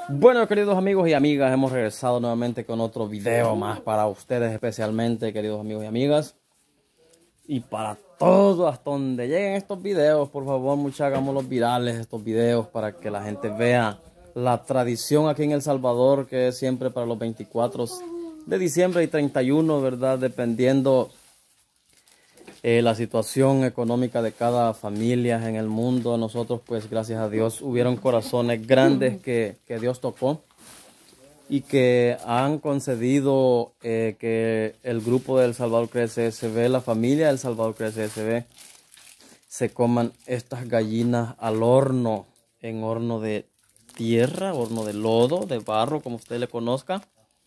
Bueno, queridos amigos y amigas, hemos regresado nuevamente con otro video más para ustedes especialmente, queridos amigos y amigas. Y para todos, hasta donde lleguen estos videos, por favor, muchachos, hagámoslos virales estos videos para que la gente vea la tradición aquí en El Salvador, que es siempre para los 24 de diciembre y 31, ¿verdad? Dependiendo la situación económica de cada familia en el mundo. Nosotros, pues, gracias a Dios, hubieron corazones grandes que Dios tocó y que han concedido que el grupo de El Salvador Crece SB, la familia del Salvador Crece SB, se coman estas gallinas al horno, en horno de tierra, horno de lodo, de barro, como usted le conozca,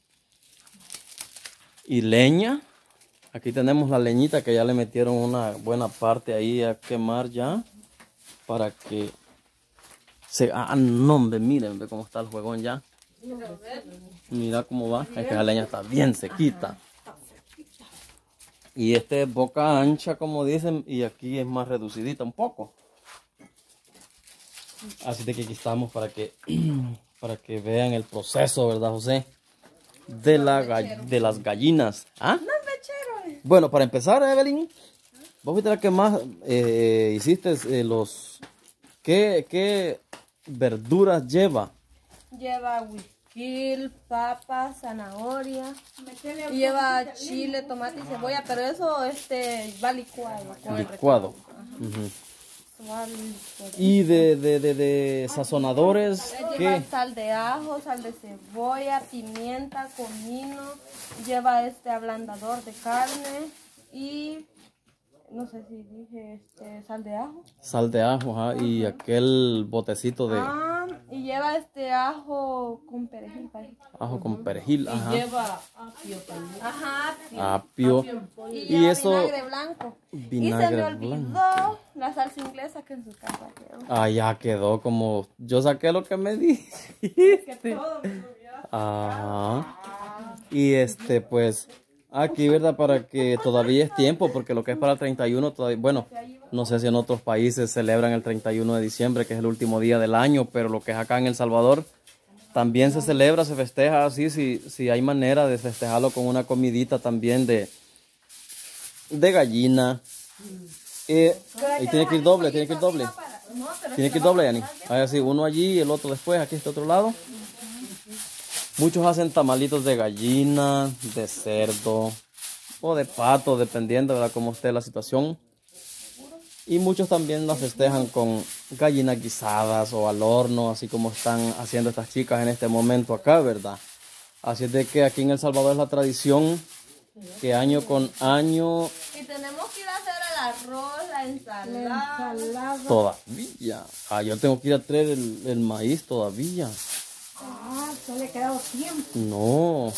y leña. Aquí tenemos la leñita que ya le metieron una buena parte ahí a quemar ya, para que se... Ah, no, hombre, miren, ve cómo está el juegón ya. Mira cómo va, es que la leña está bien sequita. Y este es boca ancha, como dicen, y aquí es más reducidita un poco. Así de que aquí estamos para que vean el proceso, ¿verdad, José? De las gallinas. ¿Ah? Bueno, para empezar, Evelyn, vos fuiste la que más hiciste ¿Qué verduras lleva? Lleva huiquil, papa, zanahoria, y lleva chile, tomate y cebolla, pero eso va licuado. Licuado. Y de sazonadores, Lleva ¿qué? sal de ajo, sal de cebolla, pimienta, comino, lleva ablandador de carne y no sé si dije sal de ajo. Sal de ajo, ajá, y aquel botecito de Y lleva ajo con perejil. ajo con perejil, ajá. Y lleva apio también. Ajá, Apio. y Y lleva eso, vinagre blanco. vinagre Y se me olvidó blanco. la salsa inglesa que en su casa quedó. Ah, ya quedó como yo saqué lo que me di. Ajá. Y pues aquí, ¿verdad? Para que todavía es tiempo, porque lo que es para el 31 todavía, bueno, no sé si en otros países celebran el 31 de diciembre, que es el último día del año, pero lo que es acá en El Salvador también se celebra, se festeja así, si hay manera de festejarlo con una comidita también de gallina. Y tiene que ir doble, tiene que ir doble. Tiene que ir doble, Yani. Así, uno allí y el otro después, aquí este otro lado. Muchos hacen tamalitos de gallina, de cerdo o de pato, dependiendo de cómo esté la situación. Y muchos también las festejan con gallinas guisadas o al horno, así como están haciendo estas chicas en este momento acá, ¿verdad? Así es de que aquí en El Salvador es la tradición que año con año... Y tenemos que ir a hacer el arroz, la ensalada. Todavía. Ah, yo tengo que ir a traer el maíz todavía. Ah, se le ha quedado tiempo. No.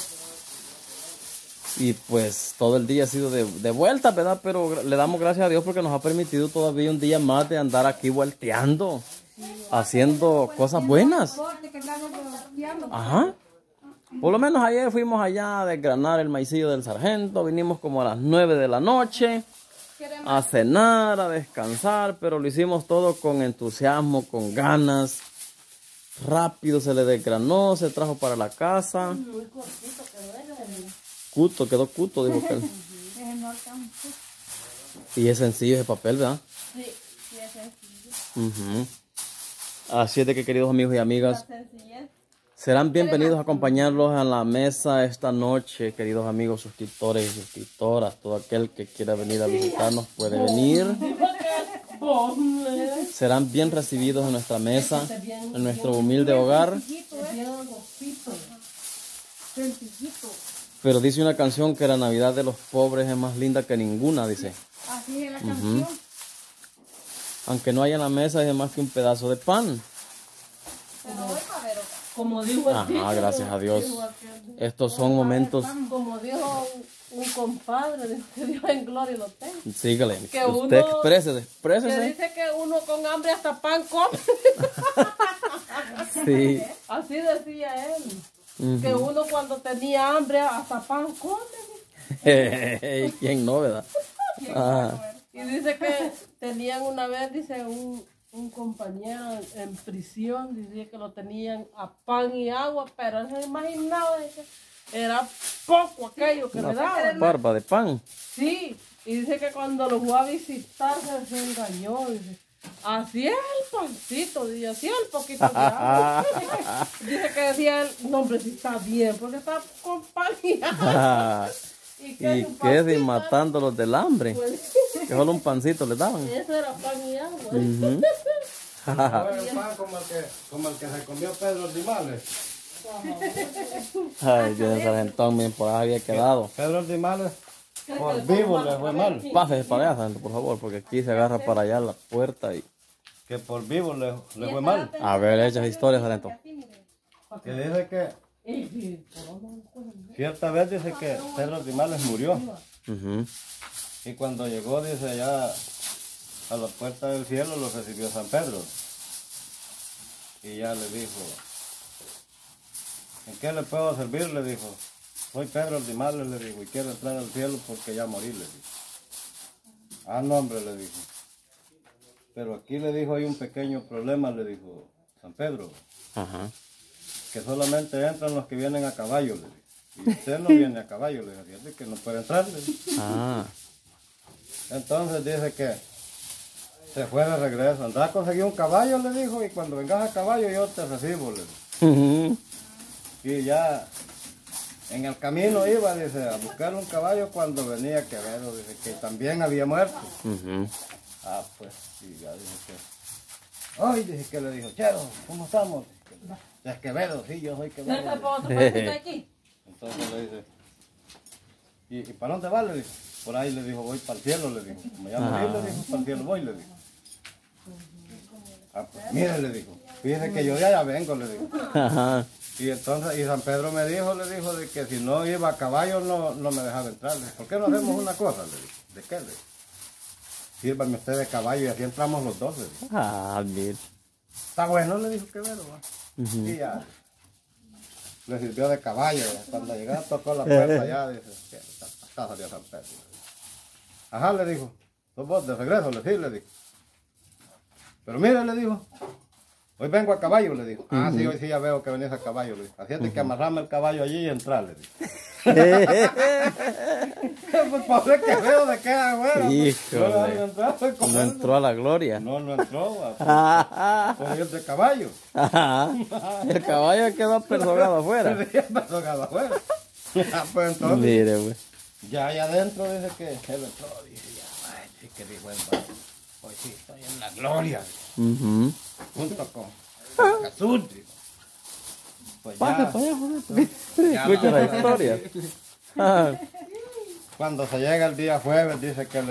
Y pues todo el día ha sido de vuelta, ¿verdad? Pero le damos gracias a Dios porque nos ha permitido todavía un día más de andar aquí volteando, haciendo cosas buenas. Ajá. Por lo menos ayer fuimos allá a desgranar el maicillo del sargento, vinimos como a las 9 de la noche a cenar, a descansar, pero lo hicimos todo con entusiasmo, con ganas. Rápido se le desgranó, se trajo para la casa. Muy cortito Quedó cuto, dijo que él. Y es sencillo ese papel, ¿verdad? Sí, es sencillo. Así es de que, queridos amigos y amigas, serán bienvenidos a acompañarlos a la mesa esta noche, queridos amigos suscriptores y suscriptoras. Todo aquel que quiera venir a visitarnos puede venir. Serán bien recibidos en nuestra mesa, en nuestro humilde hogar. Pero dice una canción que la Navidad de los pobres es más linda que ninguna, dice. Así es la canción. Aunque no haya en la mesa, es más que un pedazo de pan. Como dijo el Ajá, gracias a Dios. Estos son momentos... Como dijo un compadre, dijo que Dios en gloria lo tenga. Sígale, Que usted uno- exprésese. Que dice que uno con hambre hasta pan come. Sí. Así decía él. Que uno cuando tenía hambre hasta pan come. ¿Quién no, verdad? Ah, Y dice que tenían una vez, dice, un compañero en prisión, decía que lo tenían a pan y agua, pero él se imaginaba que era poco aquello que le daban. Barba de pan. Sí, y dice que cuando lo fue a visitar se engañó, dice. Así es el pancito, dice, así es el poquito de agua. Dice que decía él, no hombre, si está bien, porque está acompañado. ¿Y qué? Si matándolos del hambre. Pues, Que solo un pancito les daban. eso era pan y agua. Era un pan como el que se comió Pedro Ordimales. Ay, Dios, el sargentón bien por ahí había quedado. Pedro Ordimales, por vivo le fue mal. Pásese para allá, sargento, por favor, porque aquí se agarra para allá la puerta y... Que por vivo le fue mal. A ver, hechas historias, sargento. Que dice que cierta vez dice que Pedro Ordimales murió. Ujú. Y cuando llegó, dice, allá a la puerta del cielo lo recibió San Pedro. Y ya le dijo, ¿en qué le puedo servir? Le dijo, soy Pedro Ordimales, le dijo, y quiero entrar al cielo porque ya morí, le dijo. Ah, no, hombre, le dijo. Pero aquí le dijo, hay un pequeño problema, le dijo San Pedro, Ajá. que solamente entran los que vienen a caballo, le dijo. Y usted no viene a caballo, le dijo, así que no puede entrar, le dijo. Ah. Entonces dice que se fue de regreso. Anda a conseguir un caballo, le dijo, y cuando vengas a caballo yo te recibo, le dijo. Ujú. Y ya en el camino iba, dice, a buscar un caballo cuando venía Quevedo, dice que también había muerto. Ujú. Ah, pues, y ya dice que... Ay, dice que le dijo, Chero, ¿cómo estamos? Es Quevedo, sí, yo soy Quevedo. ¿No te puedo otro pancito aquí? Entonces le dice, ¿y para dónde va? Le dijo. Por ahí le dijo, voy para el cielo, le dijo. Como ya morí, le dijo, para el cielo voy, le dijo. Ah, pues, mire, le dijo, fíjese que yo de allá vengo, le dijo. Ajá. Y entonces, y San Pedro me dijo, le dijo, de que si no iba a caballo no me dejaba entrar. Le dije, ¿por qué no hacemos una cosa? Le dijo, ¿de qué? Le dijo, sírvame usted de caballo y así entramos los dos, le dijo. Ah, mira. Está bueno, le dijo Quevedo, va. Ujú. Y ya, le sirvió de caballo. Cuando llegaba tocó la puerta ya, dice, acá salió San Pedro. Ajá, le dijo, ¿sos vos de regreso? Le dijo. Pero mire, le dijo, hoy vengo a caballo, le dijo. Ah, sí, hoy sí ya veo que venís a caballo, le dijo. Así es que amarrame el caballo allí y entrar, le dijo. Pues pobre Quevedo de qué afuera. Híjole. No entró a la gloria. No entró, Ajá. por ir de caballo. El caballo quedó apersonado afuera. Afuera. Pues entonces, Mire, güey. ya allá adentro dice que él entró, dice ya, ay, sí que dijo él, hoy sí estoy en la gloria, Ujú. junto con Jesús, dijo. Pues Pasa ya, para allá, joder. Escucha la historia. Ah. cuando se llega el día jueves, dice que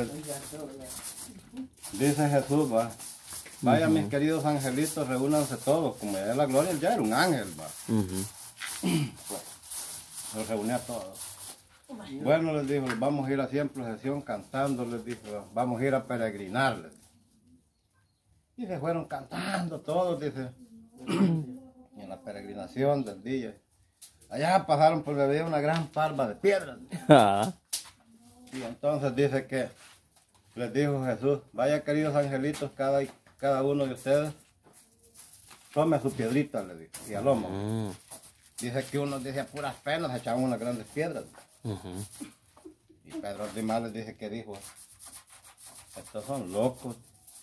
dice Jesús, va, vaya mis queridos angelitos, reúnanse todos, como ya es la gloria, él ya era un ángel, va. Ujú. Pues, los reunía a todos. Bueno, les dijo, vamos a ir así en procesión cantando, les dijo, vamos a ir a peregrinarles. Y se fueron cantando todos, dice, y en la peregrinación del día. Allá pasaron por beber una gran parva de piedras. Ah. Y entonces dice que les dijo Jesús, vaya queridos angelitos, cada uno de ustedes, tome su piedrita, le dijo, y al lomo. Mm. Dice que unos dice a puras penas echaban unas grandes piedras. Ujú. Y Pedro Ordimales dice que dijo, estos son locos.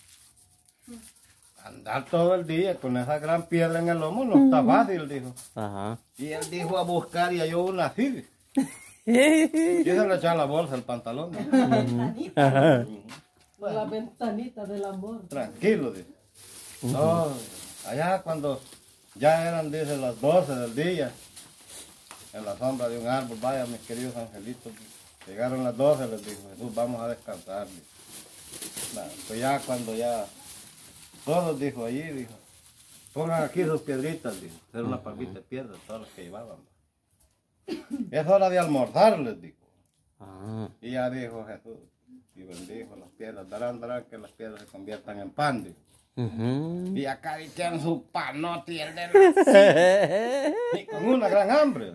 Andar todo el día con esa gran piedra en el lomo no está fácil, dijo. Ajá. Y él dijo a buscar y halló una así. Y se le echó a la bolsa el pantalón. Ajá. Por la ventanita del amor. Tranquilo, dice. No, allá cuando ya eran, dice, las 12 del día, en la sombra de un árbol, vaya mis queridos angelitos, llegaron las 12, les dijo Jesús, vamos a descansar. Dijo. Bueno, pues ya cuando ya todos, dijo allí, dijo, pongan aquí sus piedritas, dijo, era una palmita de piedra, todas las que llevaban. Es hora de almorzar, les dijo. Ah. Y ya dijo Jesús, y bendijo las piedras, darán que las piedras se conviertan en pan, dijo. Ujú. Y acá dijeron su panote y el de la... y con una gran hambre.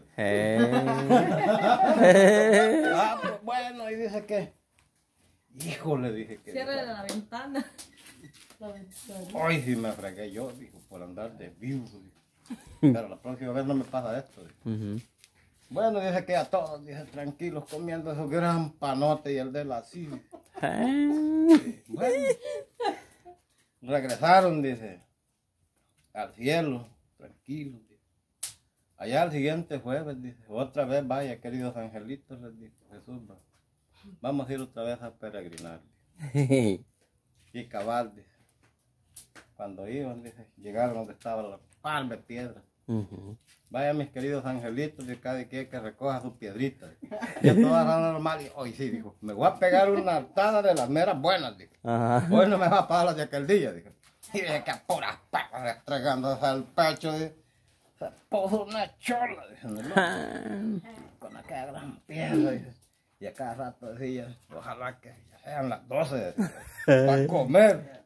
Ah, pues bueno, y dice que... Híjole, dije que... Cierre la ventana. Hoy sí me fregué yo, dijo, por andar de vivo. Dijo. Pero la próxima vez no me pasa esto. Dijo. Bueno, dice que a todos, dice, tranquilos, comiendo esos gran panote y el de la así. Bueno, regresaron, dice, al cielo, tranquilos. Allá al siguiente jueves, dice, otra vez vaya, queridos angelitos, les dijo Jesús, vamos a ir otra vez a peregrinar. Y cabal, dice, cuando iban, dice, llegaron donde estaba la palma de piedra. Vaya, mis queridos angelitos, de cada quien que recoja su piedrita. Y a todas las normal, y hoy sí, dijo, me voy a pegar una hartada de las meras buenas, dijo. Hoy no me va a pagar las de aquel día, dijo. Y de que a puras perras entregándose al pecho, dijo. Se puso una chola, dice, con aquella gran piedra, dice. Y a cada rato decía, ojalá que ya sean las 12 para comer.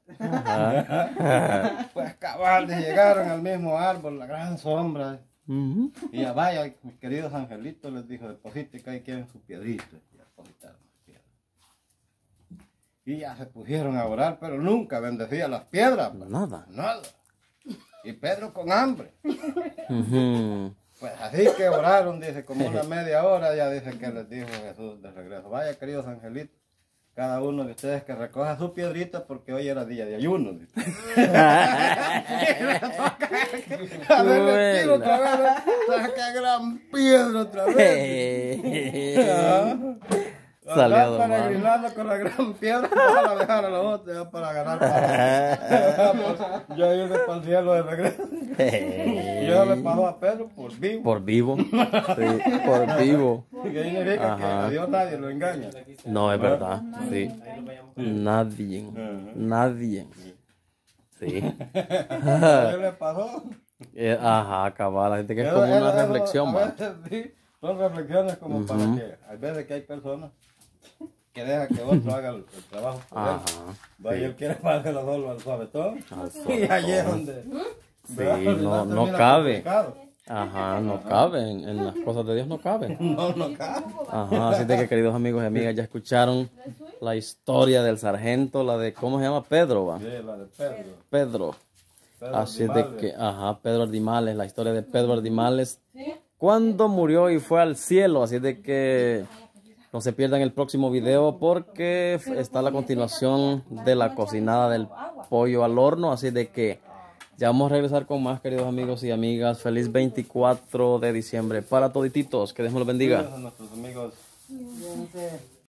Pues cabal, llegaron al mismo árbol, la gran sombra. Y ya vaya, mis queridos angelitos, les dijo, deposite que ahí quieren su piedrita. Y depositaron las piedras. Y ya se pusieron a orar, pero nunca bendecía las piedras. Pues. Nada. Nada. Y Pedro con hambre. Pues así que oraron, dice, como una media hora, ya dice que les dijo Jesús de regreso. Vaya, queridos angelitos, cada uno de ustedes que recoja su piedrita porque hoy era día de ayuno. Dice. A ver, le tiro otra vez, saca gran piedra otra vez. Salió peregrinando con la gran piedra para dejar a los otros, ya para ganar para yo iré para el cielo de regreso. Yo le pago a Pedro por vivo. Por vivo. Sí, por vivo. Que significa que a Dios nadie lo engaña. No, es verdad. Sí. Nadie. Nadie. Sí. ¿Qué le pasó? Ajá, cabal. La gente que es como una reflexión, a va. veces sí, son reflexiones como para que, hay veces que hay personas que dejan que otro haga el trabajo por él. Vaya, él quiere pagárselo solo al suavetón. Y allí es donde... Sí, no cabe. Ajá, no cabe. En las cosas de Dios no cabe. No cabe. Ajá, así de que, queridos amigos y amigas, ya escucharon la historia del sargento, la de, ¿cómo se llama? Pedro, va. Sí, la de Pedro. Pedro. Así de Ardimales. que, ajá, Pedro Ardimales, la historia de Pedro Ardimales, cuando murió y fue al cielo. Así de que no se pierdan el próximo video porque está la continuación de la cocinada del pollo al horno. Así de que ya vamos a regresar con más, queridos amigos y amigas. Feliz 24 de diciembre para todititos. Que Dios me los bendiga. A nuestros amigos